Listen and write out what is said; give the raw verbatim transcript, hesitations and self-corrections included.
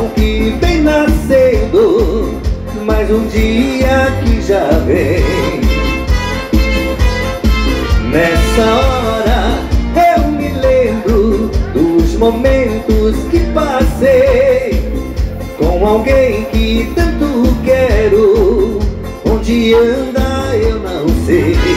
sol que vem nascendo, mais um dia que já vem. Nessa hora eu me lembro dos momentos que passei com alguém que tanto quero. Onde anda eu não sei.